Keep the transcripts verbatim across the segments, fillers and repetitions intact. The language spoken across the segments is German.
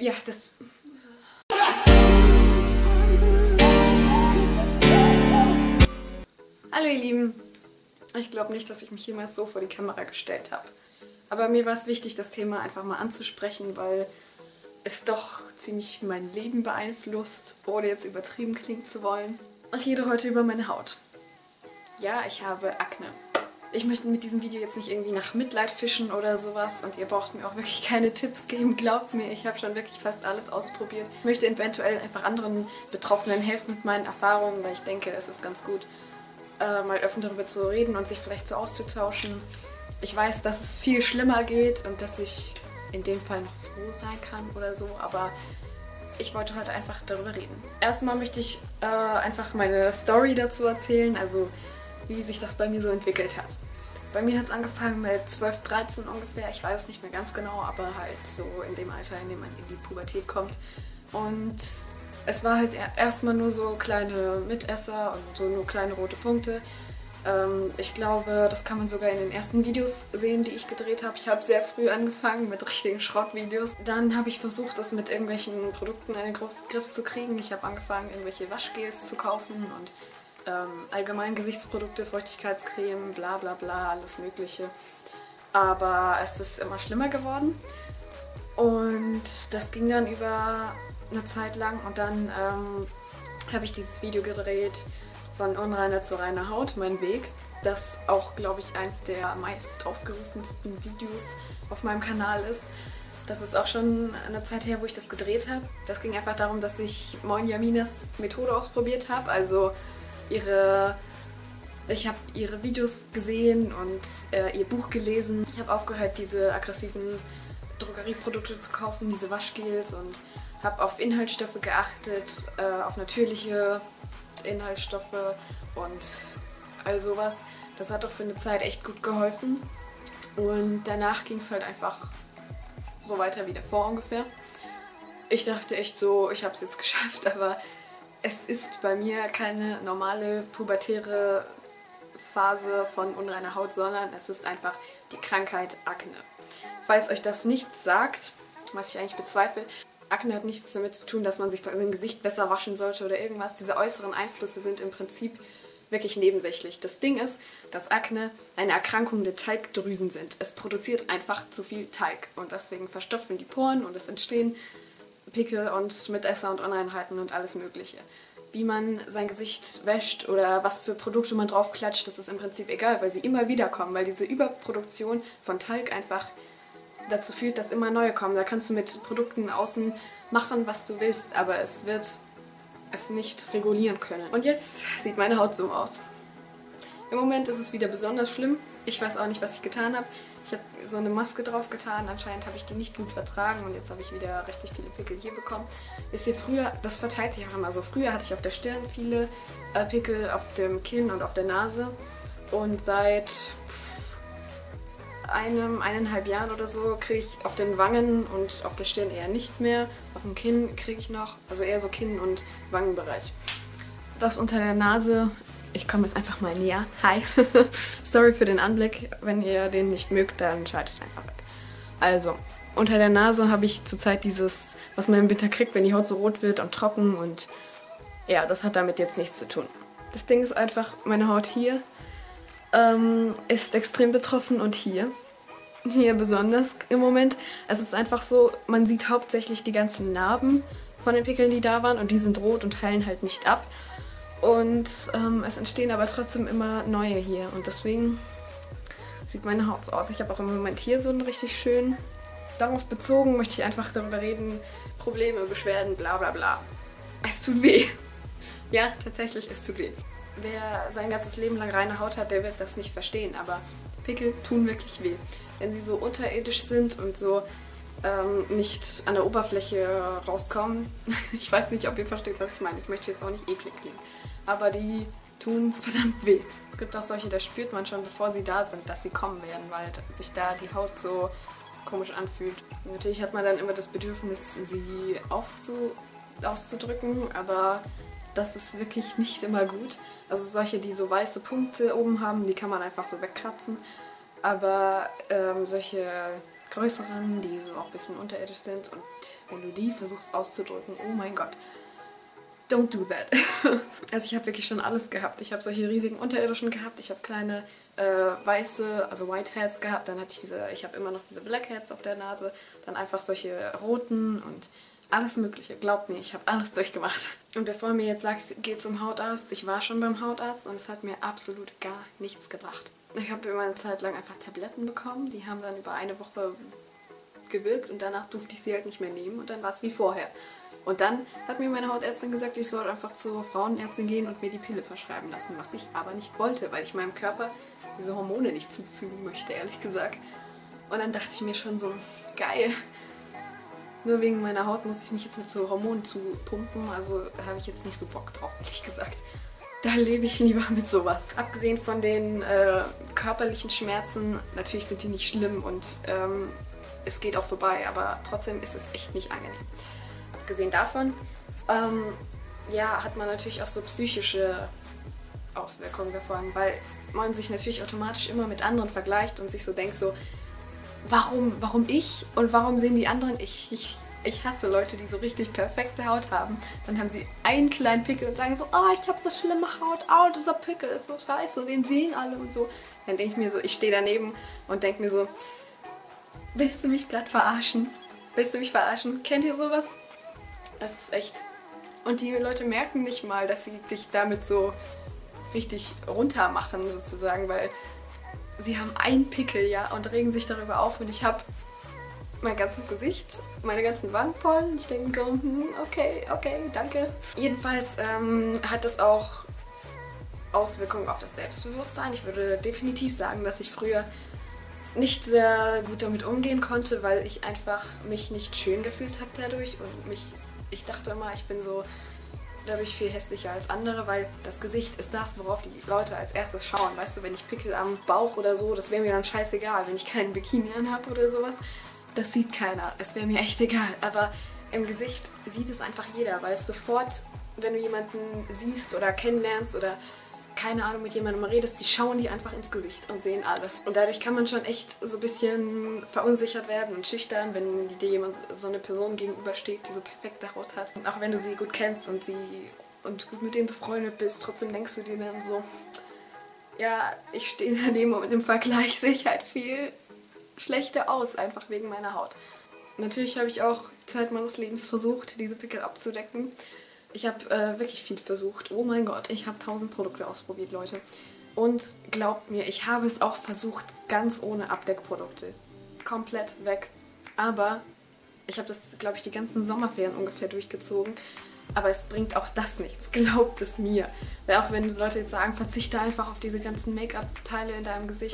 ja, das... Hallo ihr Lieben. Ich glaube nicht, dass ich mich jemals so vor die Kamera gestellt habe. Aber mir war es wichtig, das Thema einfach mal anzusprechen, weil es doch ziemlich mein Leben beeinflusst, ohne jetzt übertrieben klingen zu wollen. Ich rede heute über meine Haut. Ja, ich habe Akne. Ich möchte mit diesem Video jetzt nicht irgendwie nach Mitleid fischen oder sowas und ihr braucht mir auch wirklich keine Tipps geben, glaubt mir, ich habe schon wirklich fast alles ausprobiert. Ich möchte eventuell einfach anderen Betroffenen helfen mit meinen Erfahrungen, weil ich denke, es ist ganz gut, äh, mal offen darüber zu reden und sich vielleicht so auszutauschen. Ich weiß, dass es viel schlimmer geht und dass ich in dem Fall noch froh sein kann oder so, aber ich wollte heute einfach darüber reden. Erstmal möchte ich äh, einfach meine Story dazu erzählen, also wie sich das bei mir so entwickelt hat. Bei mir hat es angefangen mit zwölf, dreizehn ungefähr, ich weiß es nicht mehr ganz genau, aber halt so in dem Alter, in dem man in die Pubertät kommt. Und es war halt erstmal nur so kleine Mitesser und so nur kleine rote Punkte. Ähm, ich glaube, das kann man sogar in den ersten Videos sehen, die ich gedreht habe. Ich habe sehr früh angefangen mit richtigen Schrottvideos. Dann habe ich versucht, das mit irgendwelchen Produkten in den Griff, Griff zu kriegen. Ich habe angefangen, irgendwelche Waschgels zu kaufen und ähm, allgemein Gesichtsprodukte, Feuchtigkeitscreme, bla bla bla, alles mögliche. Aber es ist immer schlimmer geworden. Und das ging dann über eine Zeit lang und dann ähm, habe ich dieses Video gedreht, von unreiner zu reiner Haut, mein Weg. Das auch, glaube ich, eins der meist aufgerufensten Videos auf meinem Kanal ist. Das ist auch schon eine Zeit her, wo ich das gedreht habe. Das ging einfach darum, dass ich Moin Jaminas Methode ausprobiert habe. Also ihre... Ich habe ihre Videos gesehen und äh, ihr Buch gelesen. Ich habe aufgehört, diese aggressiven Drogerieprodukte zu kaufen, diese Waschgels, und habe auf Inhaltsstoffe geachtet, äh, auf natürliche Inhaltsstoffe und all sowas. Das hat doch für eine Zeit echt gut geholfen. Und danach ging es halt einfach so weiter wie davor ungefähr. Ich dachte echt so, ich habe es jetzt geschafft, aber es ist bei mir keine normale pubertäre Phase von unreiner Haut, sondern es ist einfach die Krankheit Akne. Falls euch das nichts sagt, was ich eigentlich bezweifle, Akne hat nichts damit zu tun, dass man sich sein Gesicht besser waschen sollte oder irgendwas. Diese äußeren Einflüsse sind im Prinzip wirklich nebensächlich. Das Ding ist, dass Akne eine Erkrankung der Talgdrüsen sind. Es produziert einfach zu viel Talg und deswegen verstopfen die Poren und es entstehen Pickel und Mitesser und Unreinheiten und alles Mögliche. Wie man sein Gesicht wäscht oder was für Produkte man drauf klatscht, das ist im Prinzip egal, weil sie immer wieder kommen, weil diese Überproduktion von Talg einfach dazu führt, dass immer neue kommen. Da kannst du mit Produkten außen machen, was du willst, aber es wird es nicht regulieren können. Und jetzt sieht meine Haut so aus. Im Moment ist es wieder besonders schlimm. Ich weiß auch nicht, was ich getan habe. Ich habe so eine Maske drauf getan, anscheinend habe ich die nicht gut vertragen und jetzt habe ich wieder richtig viele Pickel hier bekommen. Wisst ihr, früher, das verteilt sich auch immer so, früher hatte ich auf der Stirn viele äh, Pickel, auf dem Kinn und auf der Nase und seit pff, einem, eineinhalb Jahren oder so kriege ich auf den Wangen und auf der Stirn eher nicht mehr. Auf dem Kinn kriege ich noch, also eher so Kinn- und Wangenbereich. Das unter der Nase, ich komme jetzt einfach mal näher. Hi. Sorry für den Anblick. Wenn ihr den nicht mögt, dann schaltet einfach weg. Also, unter der Nase habe ich zurzeit dieses, was man im Winter kriegt, wenn die Haut so rot wird und trocken, und ja, das hat damit jetzt nichts zu tun. Das Ding ist einfach, meine Haut hier ähm, ist extrem betroffen und hier. Hier besonders im Moment. Es ist einfach so, man sieht hauptsächlich die ganzen Narben von den Pickeln, die da waren, und die sind rot und heilen halt nicht ab. Und ähm, es entstehen aber trotzdem immer neue hier und deswegen sieht meine Haut so aus. Ich habe auch im Moment hier so einen richtig schönen. Darauf bezogen möchte ich einfach darüber reden, Probleme, Beschwerden, bla bla bla. Es tut weh. Ja, tatsächlich, es tut weh. Wer sein ganzes Leben lang reine Haut hat, der wird das nicht verstehen, aber Pickel tun wirklich weh. Wenn sie so unterirdisch sind und so ähm, nicht an der Oberfläche rauskommen. Ich weiß nicht, ob ihr versteht, was ich meine. Ich möchte jetzt auch nicht eklig klingen. Aber die tun verdammt weh. Es gibt auch solche, da spürt man schon, bevor sie da sind, dass sie kommen werden, weil sich da die Haut so komisch anfühlt. Natürlich hat man dann immer das Bedürfnis, sie aufzu auszudrücken, aber das ist wirklich nicht immer gut. Also solche, die so weiße Punkte oben haben, die kann man einfach so wegkratzen. Aber ähm, solche größeren, die so auch ein bisschen unterirdisch sind. Und wenn du die versuchst auszudrücken, oh mein Gott, don't do that. Also ich habe wirklich schon alles gehabt. Ich habe solche riesigen unterirdischen gehabt. Ich habe kleine äh, weiße, also Whiteheads gehabt. Dann hatte ich diese, ich habe immer noch diese Blackheads auf der Nase. Dann einfach solche roten und alles Mögliche. Glaubt mir, ich habe alles durchgemacht. Und bevor ihr mir jetzt sagt, geht zum Hautarzt, ich war schon beim Hautarzt und es hat mir absolut gar nichts gebracht. Ich habe immer eine Zeit lang einfach Tabletten bekommen. Die haben dann über eine Woche gewirkt und danach durfte ich sie halt nicht mehr nehmen und dann war es wie vorher. Und dann hat mir meine Hautärztin gesagt, ich soll einfach zur Frauenärztin gehen und mir die Pille verschreiben lassen, was ich aber nicht wollte, weil ich meinem Körper diese Hormone nicht zufügen möchte, ehrlich gesagt. Und dann dachte ich mir schon so, geil, nur wegen meiner Haut muss ich mich jetzt mit so Hormonen zupumpen, also habe ich jetzt nicht so Bock drauf, ehrlich gesagt. Da lebe ich lieber mit sowas. Abgesehen von den äh, körperlichen Schmerzen, natürlich sind die nicht schlimm und ähm, es geht auch vorbei, aber trotzdem ist es echt nicht angenehm. Abgesehen davon, ähm, ja, hat man natürlich auch so psychische Auswirkungen davon, weil man sich natürlich automatisch immer mit anderen vergleicht und sich so denkt so, warum, warum ich und warum sehen die anderen ich? Ich, ich hasse Leute, die so richtig perfekte Haut haben. Dann haben sie einen kleinen Pickel und sagen so, oh, ich habe so schlimme Haut, oh, dieser Pickel ist so scheiße und den sehen alle und so. Dann denke ich mir so, ich stehe daneben und denke mir so, willst du mich gerade verarschen? Willst du mich verarschen? Kennt ihr sowas? Das ist echt... Und die Leute merken nicht mal, dass sie dich damit so richtig runter machen sozusagen, weil sie haben einen Pickel, ja, und regen sich darüber auf und ich habe mein ganzes Gesicht, meine ganzen Wangen voll und ich denke so, hm, okay, okay, danke. Jedenfalls ähm, hat das auch Auswirkungen auf das Selbstbewusstsein. Ich würde definitiv sagen, dass ich früher nicht sehr gut damit umgehen konnte, weil ich einfach mich nicht schön gefühlt habe dadurch und mich, ich dachte immer, ich bin so dadurch viel hässlicher als andere, weil das Gesicht ist das, worauf die Leute als erstes schauen. Weißt du, wenn ich Pickel am Bauch oder so, das wäre mir dann scheißegal, wenn ich keinen Bikini anhabe oder sowas. Das sieht keiner, es wäre mir echt egal. Aber im Gesicht sieht es einfach jeder, weil es sofort, wenn du jemanden siehst oder kennenlernst oder keine Ahnung, mit jemandem redest, die schauen die einfach ins Gesicht und sehen alles. Und dadurch kann man schon echt so ein bisschen verunsichert werden und schüchtern, wenn dir jemand, so eine Person gegenübersteht, die so perfekte Haut hat. Und auch wenn du sie gut kennst und sie und gut mit denen befreundet bist, trotzdem denkst du dir dann so, ja, ich stehe daneben und im Vergleich sehe ich halt viel schlechter aus, einfach wegen meiner Haut. Natürlich habe ich auch Zeit meines Lebens versucht, diese Pickel abzudecken. Ich habe äh, wirklich viel versucht. Oh mein Gott, ich habe tausend Produkte ausprobiert, Leute. Und glaubt mir, ich habe es auch versucht, ganz ohne Abdeckprodukte. Komplett weg. Aber ich habe das, glaube ich, die ganzen Sommerferien ungefähr durchgezogen. Aber es bringt auch das nichts, glaubt es mir. Weil auch wenn Leute jetzt sagen, verzichte einfach auf diese ganzen Make-up-Teile in deinem Gesicht.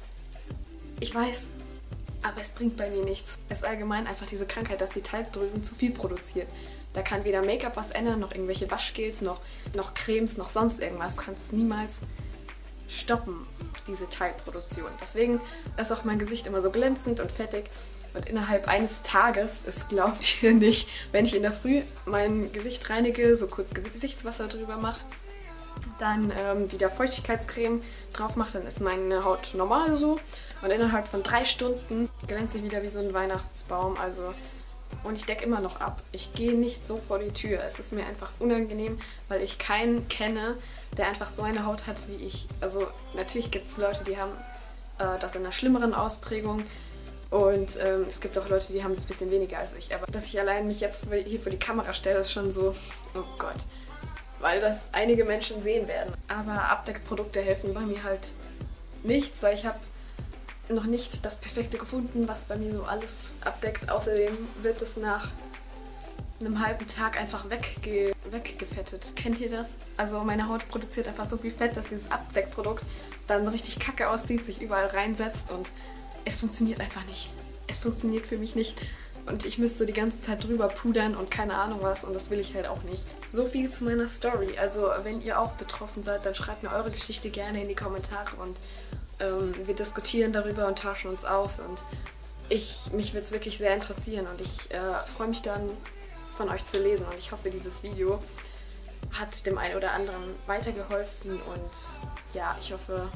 Ich weiß, aber es bringt bei mir nichts. Es ist allgemein einfach diese Krankheit, dass die Talgdrüsen zu viel produziert. Da kann weder Make-up was ändern, noch irgendwelche Waschgels, noch, noch Cremes, noch sonst irgendwas. Du kannst es niemals stoppen, diese Talgproduktion. Deswegen ist auch mein Gesicht immer so glänzend und fettig. Und innerhalb eines Tages, es glaubt ihr nicht, wenn ich in der Früh mein Gesicht reinige, so kurz Gesichtswasser drüber mache, dann ähm, wieder Feuchtigkeitscreme drauf mache, dann ist meine Haut normal so. Und innerhalb von drei Stunden glänze ich wieder wie so ein Weihnachtsbaum. Also, und ich decke immer noch ab. Ich gehe nicht so vor die Tür. Es ist mir einfach unangenehm, weil ich keinen kenne, der einfach so eine Haut hat wie ich. Also natürlich gibt es Leute, die haben äh, das in einer schlimmeren Ausprägung. Und ähm, es gibt auch Leute, die haben es ein bisschen weniger als ich. Aber dass ich allein mich jetzt hier vor die Kamera stelle, ist schon so, oh Gott. Weil das einige Menschen sehen werden. Aber Abdeckprodukte helfen bei mir halt nichts, weil ich habe noch nicht das Perfekte gefunden, was bei mir so alles abdeckt. Außerdem wird es nach einem halben Tag einfach wegge weggefettet. Kennt ihr das? Also meine Haut produziert einfach so viel Fett, dass dieses Abdeckprodukt dann richtig kacke aussieht, sich überall reinsetzt und es funktioniert einfach nicht. Es funktioniert für mich nicht. Und ich müsste die ganze Zeit drüber pudern und keine Ahnung was und das will ich halt auch nicht. So viel zu meiner Story. Also wenn ihr auch betroffen seid, dann schreibt mir eure Geschichte gerne in die Kommentare und ähm, wir diskutieren darüber und tauschen uns aus. Und ich, mich würde es wirklich sehr interessieren und ich äh, freue mich dann von euch zu lesen und ich hoffe, dieses Video hat dem einen oder anderen weitergeholfen und ja, ich hoffe,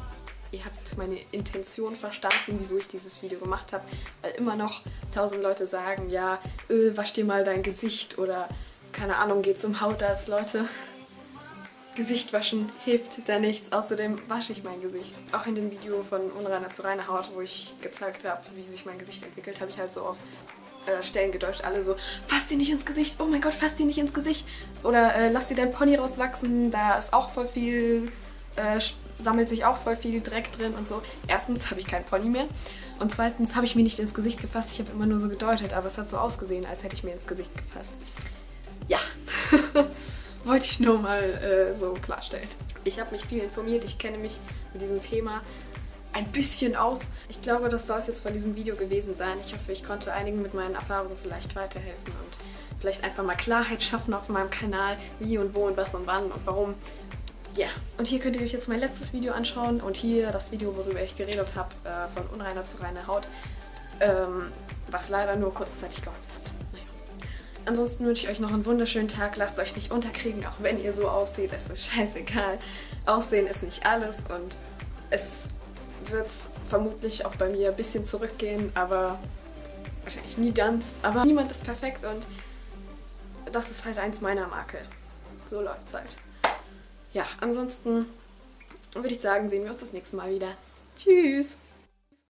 ihr habt meine Intention verstanden, wieso ich dieses Video gemacht habe. Weil immer noch tausend Leute sagen, ja, äh, wasch dir mal dein Gesicht oder keine Ahnung, geh zum Hautarzt, Leute. Gesicht waschen hilft da nichts, außerdem wasche ich mein Gesicht. Auch in dem Video von Unreiner zu reiner Haut, wo ich gezeigt habe, wie sich mein Gesicht entwickelt, habe ich halt so auf äh, Stellen gedeutet, alle so, fass dir nicht ins Gesicht, oh mein Gott, fass dir nicht ins Gesicht. Oder äh, lass dir dein Pony rauswachsen, da ist auch voll viel, äh, sammelt sich auch voll viel Dreck drin und so. Erstens habe ich kein Pony mehr und zweitens habe ich mir nicht ins Gesicht gefasst, ich habe immer nur so gedeutet, aber es hat so ausgesehen, als hätte ich mir ins Gesicht gefasst. Ja. Wollte ich nur mal äh, so klarstellen. Ich habe mich viel informiert, ich kenne mich mit diesem Thema ein bisschen aus. Ich glaube, das soll es jetzt von diesem Video gewesen sein. Ich hoffe, ich konnte einigen mit meinen Erfahrungen vielleicht weiterhelfen und vielleicht einfach mal Klarheit schaffen auf meinem Kanal, wie und wo und was und wann und warum. Ja, yeah. Und hier könnt ihr euch jetzt mein letztes Video anschauen und hier das Video, worüber ich geredet habe, äh, von unreiner zu reiner Haut, ähm, was leider nur kurzzeitig geholfen hat. Ansonsten wünsche ich euch noch einen wunderschönen Tag. Lasst euch nicht unterkriegen, auch wenn ihr so aussieht. Es ist scheißegal. Aussehen ist nicht alles und es wird vermutlich auch bei mir ein bisschen zurückgehen, aber wahrscheinlich nie ganz. Aber niemand ist perfekt und das ist halt eins meiner Makel. So läuft's halt. Ja, ansonsten würde ich sagen, sehen wir uns das nächste Mal wieder. Tschüss!